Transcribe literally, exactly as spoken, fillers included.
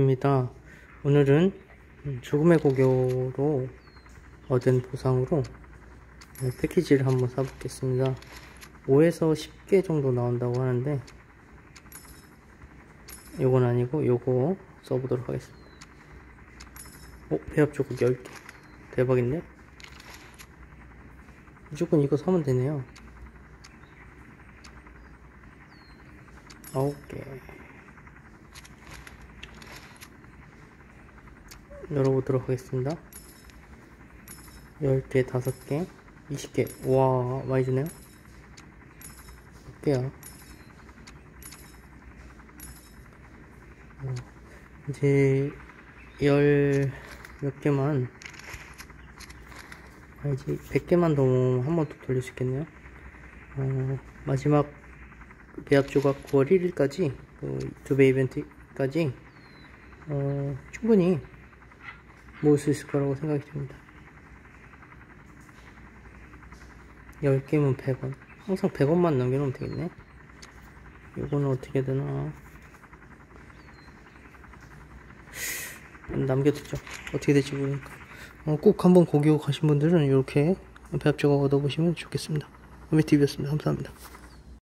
안녕하십니까. 오늘은 죽음의 고교로 얻은 보상으로 패키지를 한번 사보겠습니다. 오에서 십 개 정도 나온다고 하는데 요건 아니고 요거 써보도록 하겠습니다. 오, 배합 조각 열 개. 대박인데? 무조건 이거 사면 되네요. 아홉 개. 열어보도록 하겠습니다. 열 개, 다섯 개, 이십 개. 와, 많이 주네요. 몇 개야? 어, 이제 열 몇 개만, 아니지, 백 개만 더 한 번 더 돌릴 수 있겠네요. 어, 마지막 배합 조각 구월 일일까지, 그 두 배 이벤트까지 어, 충분히 모을 수 있을 거라고 생각이 듭니다. 열 개면 백 원. 항상 백 원만 남겨놓으면 되겠네. 요거는 어떻게 되나. 남겨두죠. 어떻게 될지 모르니까. 어, 꼭 한번 고교 가신 분들은 이렇게 배합 조각 얻어보시면 좋겠습니다. 오메티비였습니다. 감사합니다.